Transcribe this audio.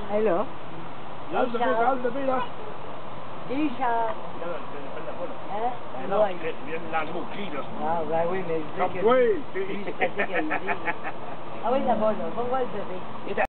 Elle est là. Là, le bébé, là. Dis, Charles. Là, je ne pas, là. Hein? Non, Ouais. il vient de l'enlever au cri, là. Ah, ben oui, mais je dis Comme que toi, lui, il pratique à le dire. Ah oui, là-bas, là. Va voir le bébé.